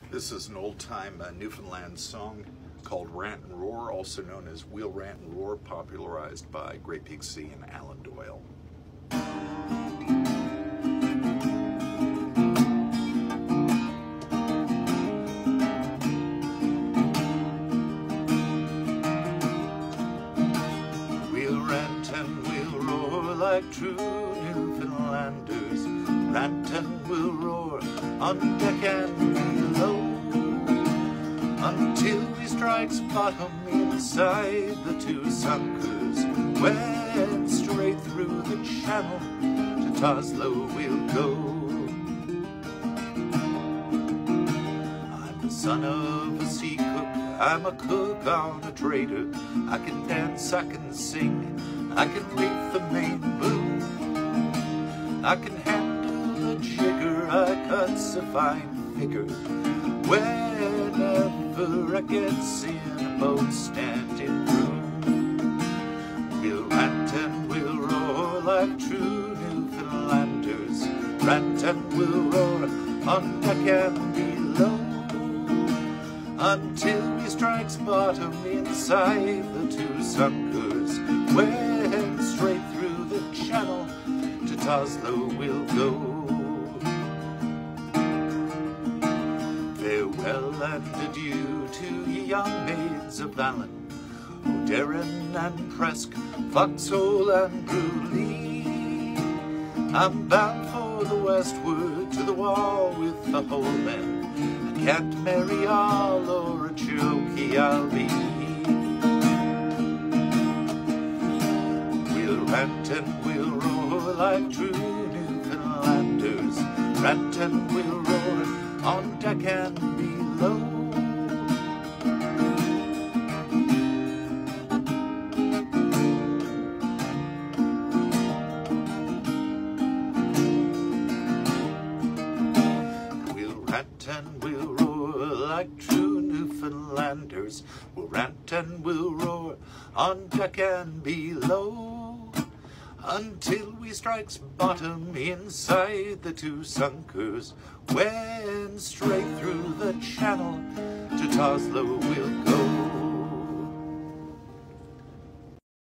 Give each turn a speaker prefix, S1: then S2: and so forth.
S1: This is an old-time Newfoundland song called Rant and Roar, also known as We'll Rant and Roar, popularized by Great Big Sea and Alan Doyle. We'll rant and we'll roar like true Newfoundlanders. Rant and we'll roar on deck and below, until we strikes bottom inside the two sunkers. When straight through the channel to Toslow we'll go. I'm the son of a sea cook, I'm a cook on a trader. I can dance, I can sing, I can reef the main boom, I can handle the jigger, I cuts a fine figure. Whenever I gets in a boat standing room, we'll rant and we'll roar like true Newfoundlanders. Rant and we'll roar on deck and below, until we strikes bottom inside the two sunkers. When straight through the channel to Toslow we'll go. Farewell and adieu to ye young maids of Allen, O'Darren and Presk, Foxhole and Bruley. I'm bound for the westward to the wall with the whole men. I can't marry all or a jokey I'll be. We'll rant and we'll roar like true Newfoundlanders. Rant and we'll roar on deck and below. We'll rant and we'll roar like true Newfoundlanders. We'll rant and we'll roar on deck and below, until we strikes bottom inside the two sunkers. When straight through the channel to Toslow we'll go.